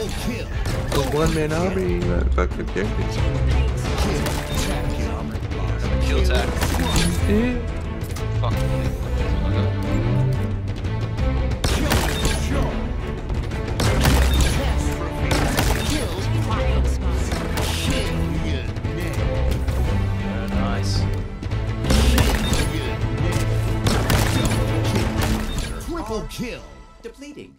kill. A one-man army, that fucking characters. Kill attack. Yeah. Fuck. Nice. Triple kill. Depleting.